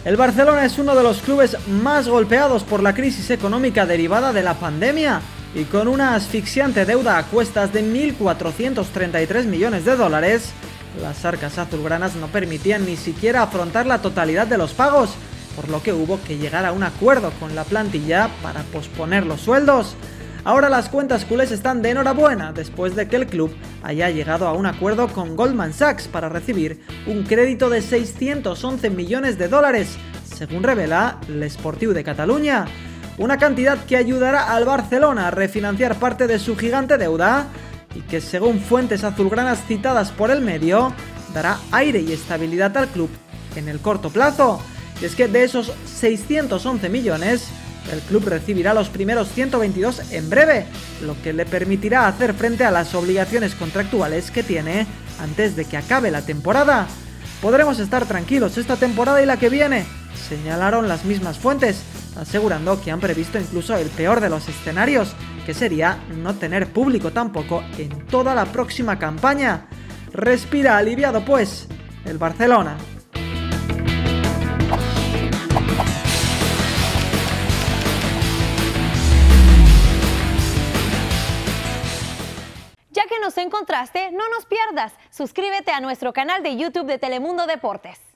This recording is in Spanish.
El Barcelona es uno de los clubes más golpeados por la crisis económica derivada de la pandemia y con una asfixiante deuda a cuestas de 1.433 millones de dólares, las arcas azulgranas no permitían ni siquiera afrontar la totalidad de los pagos, por lo que hubo que llegar a un acuerdo con la plantilla para posponer los sueldos. Ahora las cuentas culés están de enhorabuena después de que el club haya llegado a un acuerdo con Goldman Sachs para recibir un crédito de 611 millones de dólares, según revela l'Esportiu de Catalunya. Una cantidad que ayudará al Barcelona a refinanciar parte de su gigante deuda y que, según fuentes azulgranas citadas por el medio, dará aire y estabilidad al club en el corto plazo. Y es que de esos 611 millones, el club recibirá los primeros 122 en breve, lo que le permitirá hacer frente a las obligaciones contractuales que tiene antes de que acabe la temporada. Podremos estar tranquilos esta temporada y la que viene, señalaron las mismas fuentes, asegurando que han previsto incluso el peor de los escenarios, que sería no tener público tampoco en toda la próxima campaña. Respira aliviado pues el Barcelona. Ya que nos encontraste, no nos pierdas. Suscríbete a nuestro canal de YouTube de Telemundo Deportes.